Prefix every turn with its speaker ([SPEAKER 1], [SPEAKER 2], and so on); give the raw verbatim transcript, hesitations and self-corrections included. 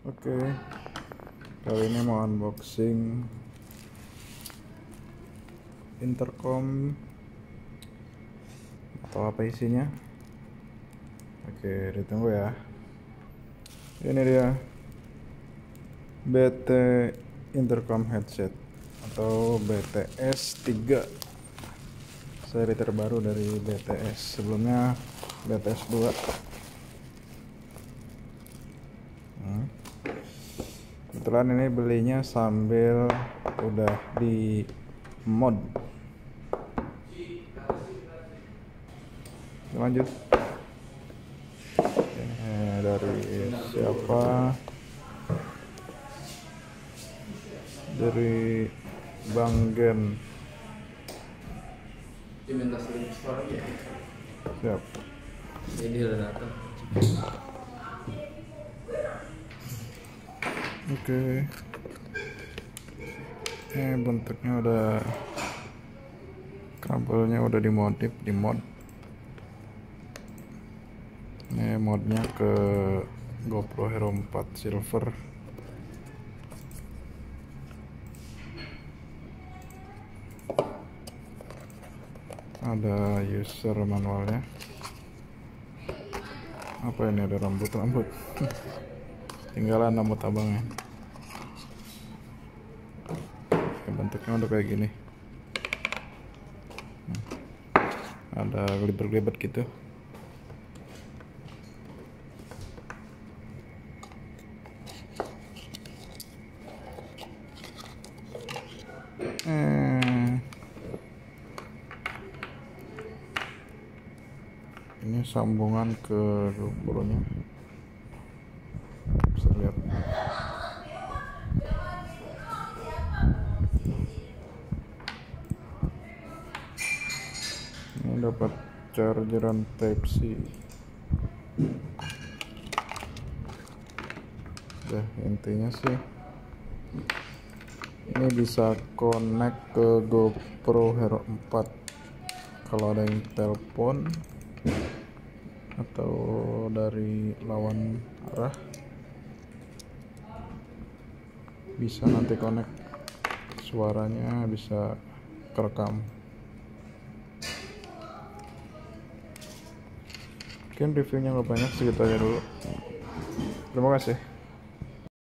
[SPEAKER 1] Oke, kali ini mau unboxing intercom atau apa isinya. Oke, ditunggu ya. Ini dia B T intercom headset atau B T S tiga, seri terbaru dari B T S. Sebelumnya B T S dua. hmm. Kebetulan ini belinya sambil udah di mod. Lanjut. Ini dari siapa? Dari Bang Gen. Siap.
[SPEAKER 2] Ini udah datang.
[SPEAKER 1] Oke. Ini bentuknya udah, kabelnya udah dimodif, dimod. Ini modnya ke GoPro Hero empat Silver. Ada user manualnya. Apa ini, ada rambut-rambut? Tinggalan rambut abangnya. Bentuknya udah kayak gini. Ada gelibet-gelibet gitu. Eh, ini sambungan ke GoPro-nya. Bisa lihat. Ini dapat chargeran Type C. Udah, intinya sih ini bisa connect ke GoPro Hero empat kalau ada yang telepon atau dari lawan arah, bisa nanti connect, suaranya bisa kerekam. Mungkin reviewnya nggak banyak, segitu aja dulu. Terima kasih.